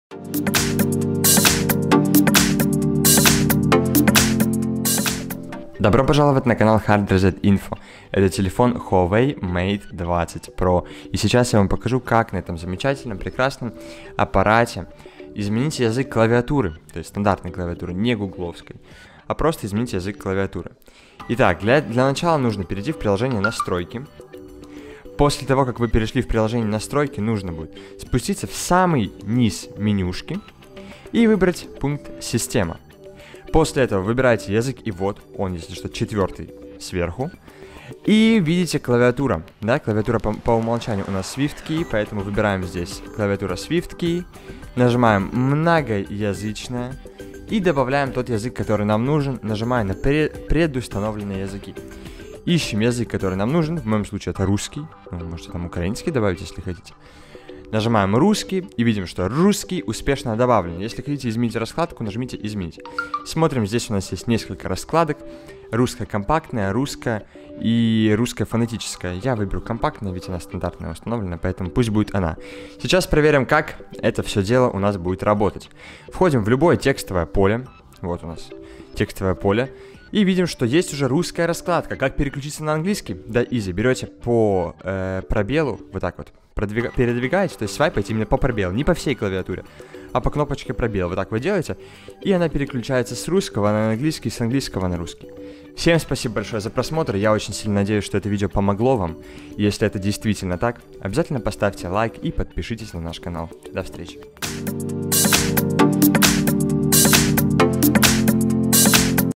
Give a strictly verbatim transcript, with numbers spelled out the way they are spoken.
Добро пожаловать на канал Hard Reset Info. Это телефон Huawei Mate двадцать Pro. И сейчас я вам покажу, как на этом замечательном, прекрасном аппарате изменить язык клавиатуры. То есть стандартной клавиатуры, не гугловской, а просто изменить язык клавиатуры. Итак, для, для начала нужно перейти в приложение «Настройки». После того, как вы перешли в приложение «Настройки», нужно будет спуститься в самый низ менюшки и выбрать пункт «Система». После этого выбираете язык, и вот он, если что, четвертый сверху. И видите клавиатура. Да, клавиатура по, по умолчанию у нас Swift Key, поэтому выбираем здесь клавиатура Swift Key. Нажимаем многоязычная. И добавляем тот язык, который нам нужен, нажимая на пред, предустановленные языки. Ищем язык, который нам нужен. В моем случае это русский. Ну, можете там украинский добавить, если хотите. Нажимаем русский и видим, что русский успешно добавлен. Если хотите изменить раскладку, нажмите «Изменить». Смотрим, здесь у нас есть несколько раскладок. Русская компактная, русская и русская фонетическая. Я выберу компактную, ведь она стандартная установлена, поэтому пусть будет она. Сейчас проверим, как это все дело у нас будет работать. Входим в любое текстовое поле. Вот у нас текстовое поле. И видим, что есть уже русская раскладка. Как переключиться на английский? Да, easy. Берете по э, пробелу, вот так вот, продвига- передвигаете, то есть свайпаете именно по пробелу, не по всей клавиатуре, а по кнопочке пробел. Вот так вы делаете, и она переключается с русского на английский, с английского на русский. Всем спасибо большое за просмотр, я очень сильно надеюсь, что это видео помогло вам. И если это действительно так, обязательно поставьте лайк и подпишитесь на наш канал. До встречи.